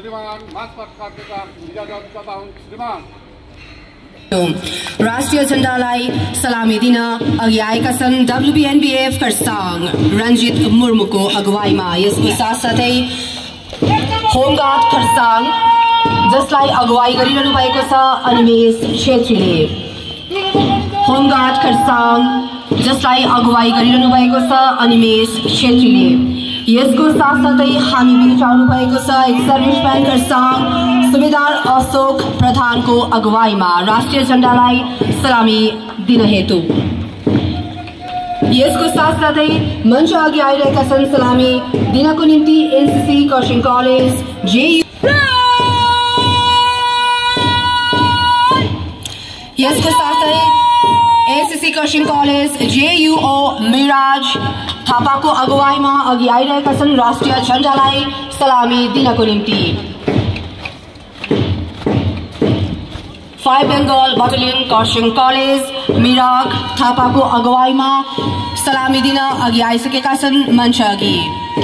श्रीमान मार्चपास्ट कार्यका इजाजत चाहता हूं। श्रीमान राष्ट्रिय झण्डालाई सलामी दिन अघि आएका छन् WBNBF खरसाङ रञ्जित मुर्मुको अगुवाईमा। यसको साथसाथै होमगार्ड खरसाङ जसलाई अगुवाई गरिरहनु भएको छ अनिमेष छेत्रीले। होमगार्ड खरसाङ जसलाई अगुवाई गरिरहनु भएको छ अनिमेष छेत्रीले। यसको साथसाथै हामी बीच आउनु भएको छ एक सर्भिसम्यान खरसाङ सुबेदार अशोक प्रधानको अगुवाईमा राष्ट्रिय झण्डालाई सलामी दिन हेतु। यसको साथसाथै मञ्च अघि आइरहेका छन् सलामी दिनको निम्ति एनसीसी खरसाङ कलेज जेयू। यसको साथै NCC Kurseong college JUO Miraj थापाको अगुवाईमा अघि आइरहेका छन् राष्ट्रिय झण्डालाई सलामी दिनको निम्ति। 5 Bengal battalion Kurseong college Mirag थापाको अगुवाईमा सलामी दिन अघि आइसकेका छन् मञ्च अघि।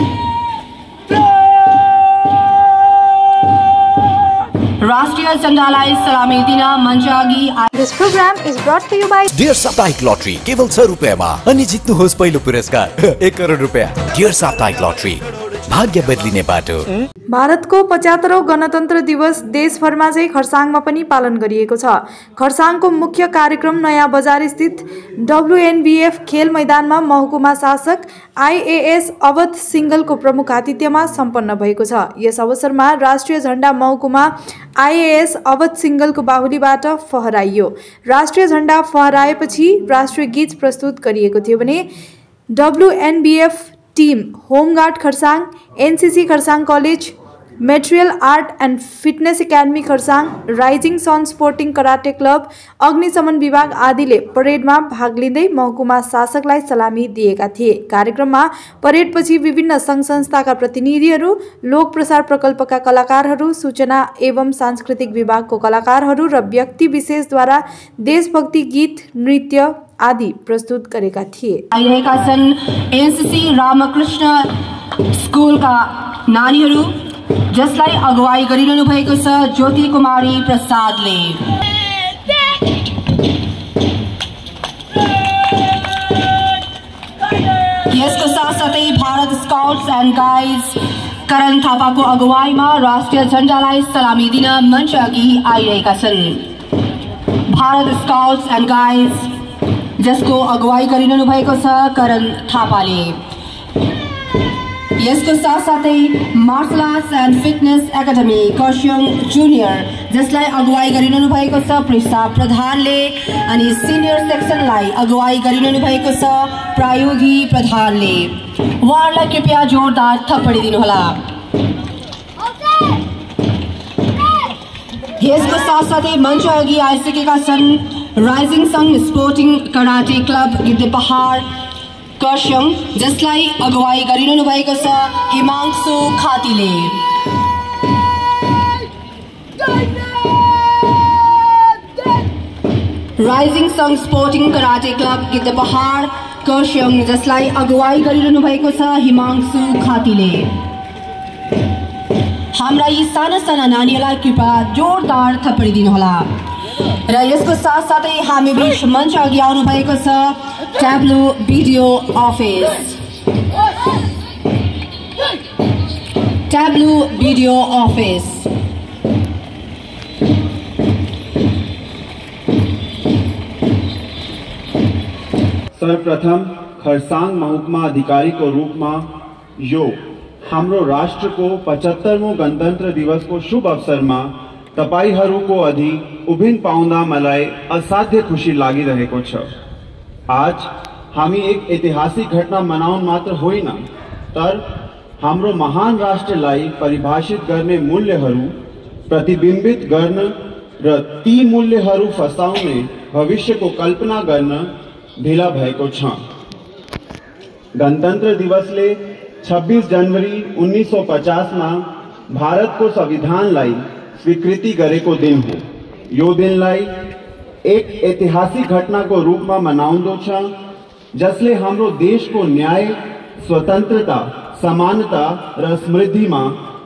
राष्ट्रिय झण्डालाई सलामी दिन मञ्च अघि। This program is brought to you by dear साप्ताहिक लटरी केवल 6 रुपैयाँमा अनि जित्नुहोस् पहिलो पुरस्कार 1 करोड रुपैयाँ। डियर साप्ताहिक लटरी भाग्य बदलिने बाटो। भारतको 75औं गणतन्त्र दिवस देशभरमा चाहिँ खरसाङमा पनि पालन गरिएको छ। खरसाङको मुख्य कार्यक्रम नयाँ बजार स्थित WNBF खेल मैदानमा महकुमा शासक IAS अवध सिंगलको प्रमुख आतिथ्यमा सम्पन्न भएको छ। यस अवसरमा राष्ट्रिय झण्डा महकुमा IAS अवध सिंगलको बाहुलीबाट फहराइयो। राष्ट्रिय झण्डा फहराएपछि राष्ट्रिय गीत प्रस्तुत गरिएको थियो भने WNBF team home guard Kurseong, NCC Kurseong college, martial art and fitness academy Kurseong, rising sun sporting karate club, अग्निशमन विभाग आदिले परेडमा भाग लिँदै महकुमा शासकलाई सलामी दिएका थिए। कार्यक्रममा परेडपछि विभिन्न सङ्घ संस्थाका प्रतिनिधिहरू, लोक प्रसार प्रकल्पका कलाकारहरू, सूचना एवं सांस्कृतिक विभागको कलाकारहरू र व्यक्ति विशेषद्वारा देशभक्ति गीत, नृत्य आदि प्रस्तुत गरेका थिए। आइरहेका छन् एनसीसी रामकृष्ण स्कुलका नानीहरू जसलाई अगुवाई गरिरहनु भएको छ ज्योति कुमारी प्रसादले। यसको साथसाथै Bharat scouts and guides Karan थापाको अगुवाईमा राष्ट्रिय झण्डालाई सलामी दिन मञ्च अघि आइरहेका छन्। भारत स्काउट्स एन्ड गाइड्स जसको अगुवाई गरिरहनु भएको छ करण थापाले। यसको साथसाथै martial arts and fitness academy Kurseong junior जसलाई अगुवाई गरिरहनु भएको छ पृष्ठा प्रधानले अनि सिनियर सेक्सनलाई अगुवाई गरिरहनु भएको छ प्रायोगी प्रधानले। उहाँहरूलाई कृपया जोरदार थप्पडी दिनुहोला। यसको साथसाथै मञ्च अघि आइसकेका छन् rising sun sporting karate club Gidde Pahar Kurseong जसलाई अगुवाई गरिरहनु भएको छ हिमांशु खातीले। Rising sun sporting karate club Gidde Pahar Kurseong जसलाई अगुवाई गरिरहनु भएको छ हिमांशु खातीले। हाम्रा यी साना साना नानीहरूलाई कृपया जोरदार थप्पडी दिनुहोला। र यसको साथसाथै हामी बीच मञ्च अघि आउनु भएको छ tableau video office. Tableau video office सर्वप्रथम खरसाङ महकुमा अधिकारीको रूपमा यो हाम्रो राष्ट्रको 75औं गणतन्त्र दिवसको शुभ अवसरमा तपाईहरूको अघि उभिन पाउँदा मलाई असाध्य खुसी लागिरहेको छ। आज हामी एक ऐतिहासिक घटना मनाउन मात्र होइन तर हाम्रो महान राष्ट्रलाई परिभाषित गर्ने मूल्यहरू प्रतिबिम्बित गर्न र ती मूल्यहरू फसाउने भविष्यको कल्पना गर्न ढिला भएको छ। गणतन्त्र दिवसले 26 जनवरी 1950 मा भारतको संविधानलाई स्वीकृति गरेको दिन हो। यो दिनलाई एक ऐतिहासिक घटनाको रूपमा मनाउँदो छ जसले हाम्रो देशको न्याय, स्वतन्त्रता, समानता र समृद्धिमा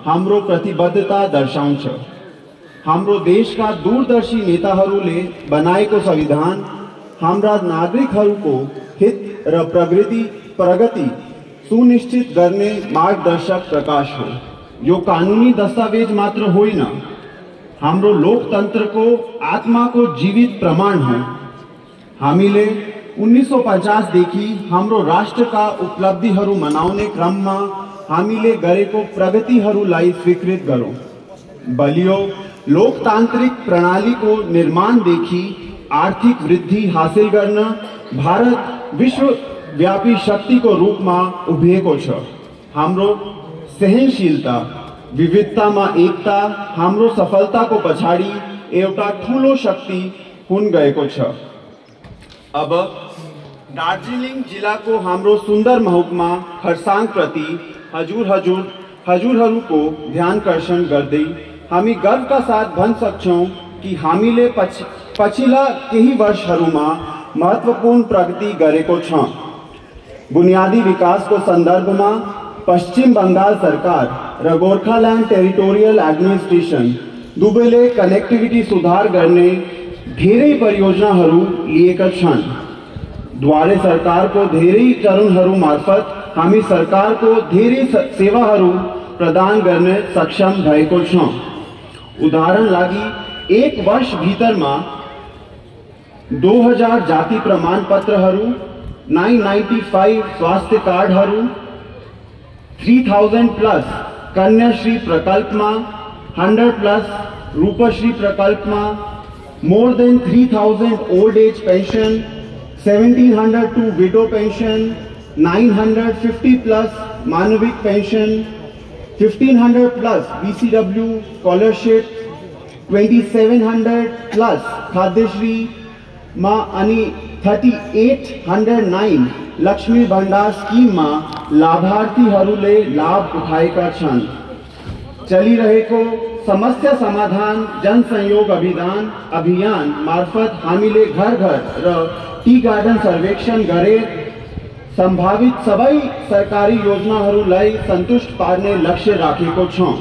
हाम्रो प्रतिबद्धता दर्शाउँछ। हाम्रो देशका दूरदर्शी नेताहरूले बनाएको संविधान हाम्रा नागरिकहरूको हित र प्रगति सुनिश्चित गर्ने मार्गदर्शक प्रकाश हो। यो कानुनी दस्तावेज मात्र होइन, हाम्रो लोकतन्त्रको आत्माको जीवित प्रमाण हो। हामीले 1950 देखि हाम्रो राष्ट्रका उपलब्धिहरू मनाउने क्रममा हामीले गरेको प्रगतिहरूलाई स्वीकृत गरौँ। बलियो लोकतान्त्रिक प्रणालीको निर्माणदेखि आर्थिक वृद्धि हासिल गर्न भारत विश्वव्यापी शक्तिको रूपमा उभिएको छ। हाम्रो सहनशीलता, विविधतामा एकता हाम्रो सफलताको पछाडि एउटा ठूलो शक्ति हुन गएको छ। अब दार्जिलिङ जिल्लाको हाम्रो सुन्दर महकुमा खरसाङ प्रति हजुरहरूको ध्यानकर्षण गर्दै हामी गर्वका साथ भन्न सक्छौं कि हामीले पछिल्ला केही वर्षहरूमा महत्त्वपूर्ण प्रगति गरेको छ। बुनियादी विकासको सन्दर्भमा पश्चिम बंगाल सरकार र गोर्खाल्यान्ड टेरिटोरियल एडमिनिस्ट्रेसन दुवैले कनेक्टिभिटी सुधार गर्ने धेरै परियोजनाहरू लिएका छन्। द्वारे सरकारको धेरै चरणहरू मार्फत हामी सरकारको धेरै सेवाहरू प्रदान गर्न सक्षम भएको छौं। उदाहरण लागि एक वर्ष भीतरमा 2000 जाति प्रमाण पत्रहरू, 995 स्वास्थ्य कार्डहरू, 3000 प्लस कन्याश्री प्रकल्पमा, 100 प्लस रूपश्री प्रकल्पमा, more than 3000 old age pension, 1702 widow pension, 950 plus मानविक pension, 1500 plus BCW scholarship, 2700 plus Khadyashree मा अनि 3809 लक्ष्मी भण्डार स्कीम मा लाभार्थीहरूले लाभ उठाएका छन्। चलिरहेको समस्या समाधान जनसहयोग अभियान मार्फत हामीले घर र टी गार्डन सर्वेक्षण गरे संभावित सबै सरकारी योजनाहरूलाई सन्तुष्ट पार्ने लक्ष्य राखेको छौं।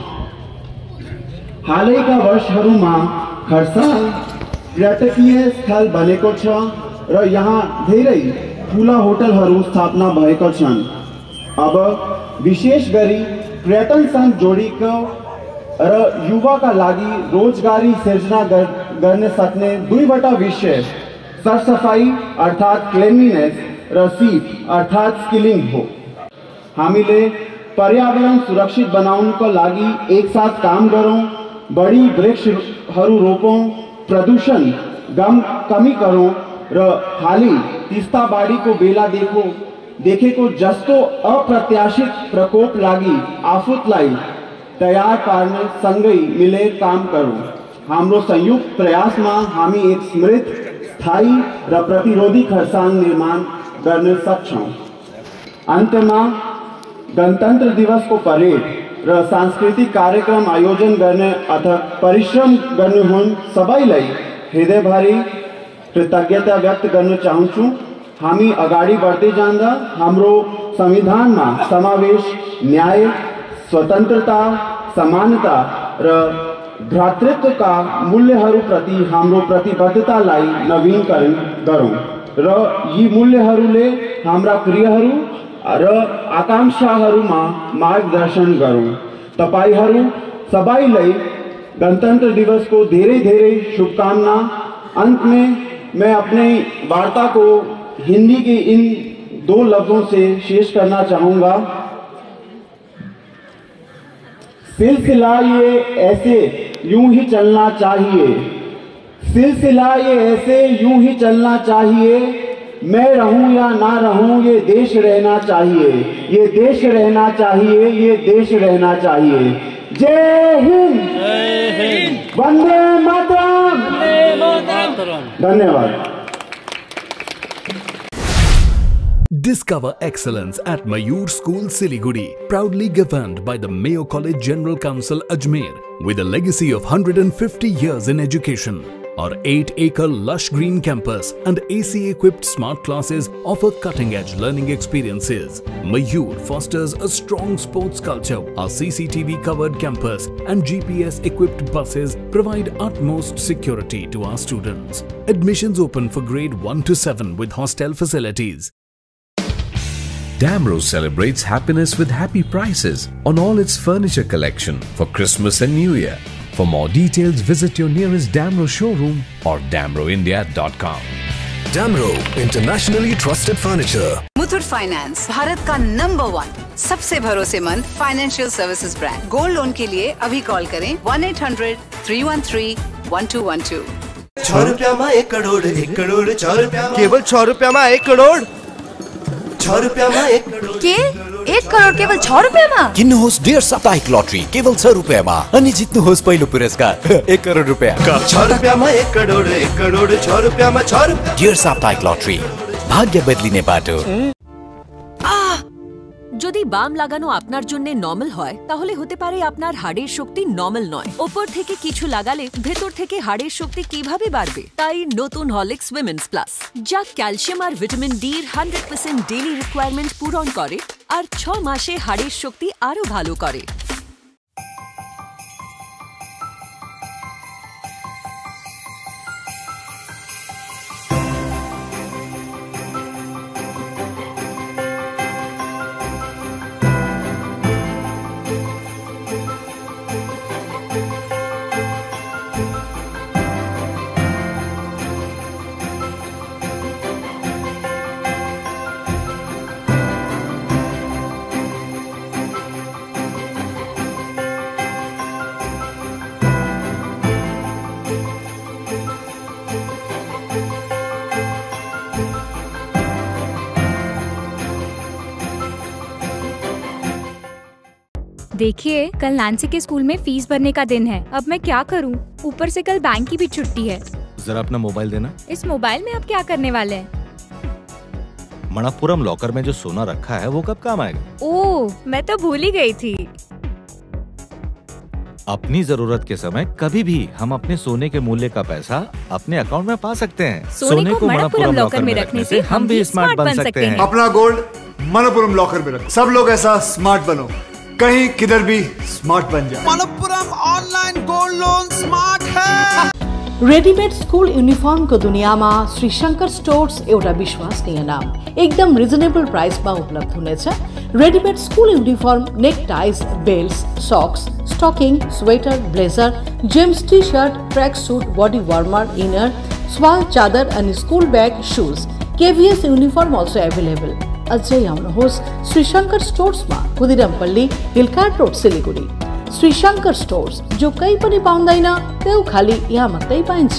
हालैका वर्षहरूमा खरसाङ पर्यटकीय स्थल बनेको छ र यहाँ धेरै ठूला होटलहरू स्थापना भएका छन्। अब विशेष गरी पर्यटनसँग जोडिएको र युवाका लागि रोजगारी सिर्जना गर्न सक्ने दुईवटा विषय सरसफाई अर्थात क्लिनलीनेस र सीप अर्थात स्किलिङ हो। हामीले पर्यावरण सुरक्षित बनाउनको लागि एक साथ काम गरौं, बढी वृक्षहरू रोपौं, प्रदूषण कमी गरौं र हालै तिस्ताबाडीको बेला देखेको जस्तो अप्रत्याशित प्रकोप लागि आफूलाई तयार पार्न सँगै मिलेर काम गरौं। हाम्रो संयुक्त प्रयासमा हामी एक समृद्ध, स्थायी र प्रतिरोधी खरसाङ निर्माण गर्न सक्छौं। अन्तमा गणतन्त्र दिवसको परेड र सांस्कृतिक कार्यक्रम आयोजन गर्ने अथक परिश्रम गर्नुहुन सबैलाई हृदयभरि कृतज्ञता व्यक्त गर्न चाहन्छु। हामी अगाडि बढ्दै जाँदा हाम्रो संविधानमा समावेश, न्याय, स्वतन्त्रता, समानता र भ्रातृत्वका मूल्यहरूप्रति हाम्रो प्रतिबद्धतालाई नवीनीकरण गरौं र यी मूल्यहरूले हाम्रा क्रियाहरू र आकांक्षाहरूमा मार्गदर्शन गरौं। तपाईहरू सबैलाई गणतंत्र दिवस को धेरै शुभकामना। अंत में मैं अपने वार्ता को हिंदी के इन 2 लफ्जों से शेष करना चाहूंगा। सिलसिला ये ऐसे यूं ही चलना चाहिए, सिलसिला ये ऐसे यूं ही चलना चाहिए, मैं रहूं या ना रहूं ये देश रहना चाहिए, ये देश रहना चाहिए, ये देश रहना चाहिए। जय हिंद, वंदे मातरम। धन्यवाद। Discover excellence at Mayur School, Siliguri, proudly governed by the Mayo College General Council, Ajmer, with a legacy of 150 years in education. Our 8-acre lush green campus and AC-equipped smart classes offer cutting-edge learning experiences. Mayur fosters a strong sports culture. Our CCTV-covered campus and GPS-equipped buses provide utmost security to our students. Admissions open for grade 1 to 7 with hostel facilities. Damro celebrates happiness with happy prices on all its furniture collection for Christmas and New Year. For more details, visit your nearest Damro showroom or damroindia.com. Damro, internationally trusted furniture. Muthoot finance, Bharat का number 1 सबसे भरोसेमंद financial services brand. Gold loan के लिए अभी call करें 1-800-313-1212। 6 रुपया में 1 करोड़, 1 करोड़ 6 रुपया में। केवल 6 रुपया में 1 करोड़। 6 रुपया में 1 करोड़ के 1 करोड़ केवल 6 रुपया में। किन्नुहोस् डेढ साप्ताहिक लटरी केवल 6 रुपैयाँमा अनि जित्नुहोस् पहिलो पुरस्कार 1 करोड रुपैयाँ। 6 रुपया में 1 करोड़, 1 करोड़ 6 रुपया में 6 रुपया। डेढ साप्ताहिक लटरी, भाग्य बदलिने बाटो। যদি বাম লাগানো আপনার জন্য নরমাল হয় তাহলে হতে পারে আপনার হাড়ের শক্তি নরমাল নয়। উপর থেকে কিছু লাগালে ভেতর থেকে হাড়ের শক্তি কিভাবে বাড়বে? তাই নতুন হরলিক্স উইমেন্স প্লাস, যা ক্যালসিয়াম আর ভিটামিন ডি এর 100% ডেইলি রিকোয়ারমেন্ট পূরণ করে আর 6 মাসে হাড়ের শক্তি আরো ভালো করে। देखिए, कल नैन्सी के स्कूल में फीस भरने का दिन है। अब मैं क्या करूं? ऊपर से कल बैंक की भी छुट्टी है। जरा अपना मोबाइल देना। इस मोबाइल में आप क्या करने वाले हैं? मणप्पुरम लॉकर में जो सोना रखा है वो कब काम आएगा? ओह, मैं तो भूल ही गई थी। अपनी जरूरत के समय कभी भी हम अपने सोने के मूल्य का पैसा अपने अकाउंट में पा सकते हैं। सोने को मणप्पुरम लॉकर में रखने से हम भी स्मार्ट बन सकते हैं। अपना गोल्ड मणप्पुरम लॉकर में रखो। सब लोग ऐसा स्मार्ट बनो, कहीं किधर भी स्मार्ट बन जाए। Manappuram online gold loan smart है। रेडीमेड स्कूल यूनिफॉर्म को दुनिया में श्री शंकर स्टोर्स एउटा विश्वसनीय नाम, एकदम रिजनेबल प्राइस में उपलब्ध हुनेछ। Readymade school uniform, neck ties, belt, socks, stocking, sweater, blazer, jeans T shirt, track suit, body warmer, inner, shawl चादर अनि school bag, shoes, KVS uniform also available। अझै आउनुहोस् श्री शंकर स्टोर्स में, Khudirampally, Hill Cart Road, Siliguri. Shri Shankar stores, जो कहीं पनि पाउँदैन त्यो खाली यहाँ मात्रै पाइन्छ।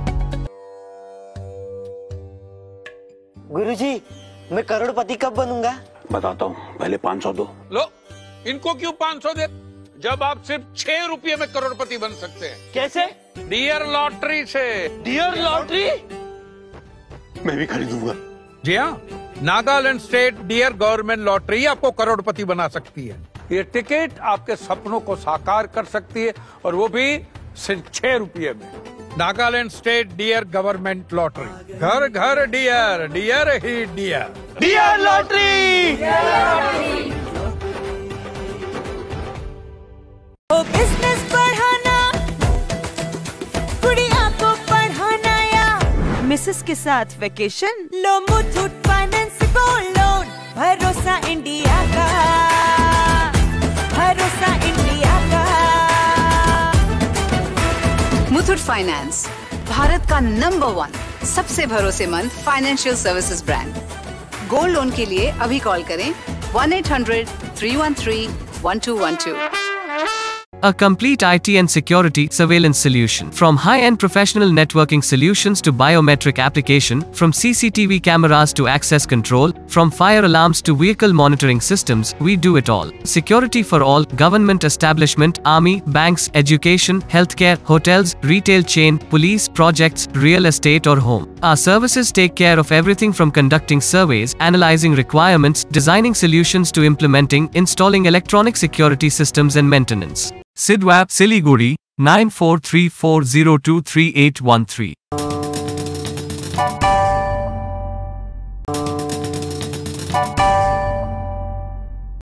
गुरुजी, मैं करोड़पति कब बनूंगा? बताता हूँ, पहले 500 दो। लो, इनको क्यों 500 दे? जब आप सिर्फ 6 रुपये में करोड़पति बन सकते हैं। कैसे? डियर लॉटरी से। Dear lottery? मैं भी खरीदूंगा। जी हाँ, Nagaland state dear government lottery आपको करोड़पति बना सकती है। ये टिकट आपके सपनों को साकार कर सकती है और वो भी सिर्फ 6 रुपये में। Nagaland state dear government lottery, घर घर डियर, डियर ही डियर। Dear lottery. बिजनेस बढ़ाना, गुड़िया को पढ़ाना या मिसेस के साथ वेकेशन, लो मुथूट फाइनेंस गोल्ड लोन। भरोसा इंडिया का, भरोसा इंडिया का। मुथूट फाइनेंस, भारत का नंबर 1 सबसे भरोसेमंद financial services brand. Gold loan के लिए अभी कॉल करें 1-800-313-1212। A complete IT and security surveillance solution. From high-end professional networking solutions to biometric application, from CCTV cameras to access control, from fire alarms to vehicle monitoring systems, we do it all. Security for all, government establishment, army, banks, education, healthcare, hotels, retail chain, police, projects, real estate or home. Our services take care of everything from conducting surveys, analyzing requirements, designing solutions to implementing, installing electronic security systems and maintenance. Sidwap, Siliguri, 9434023813.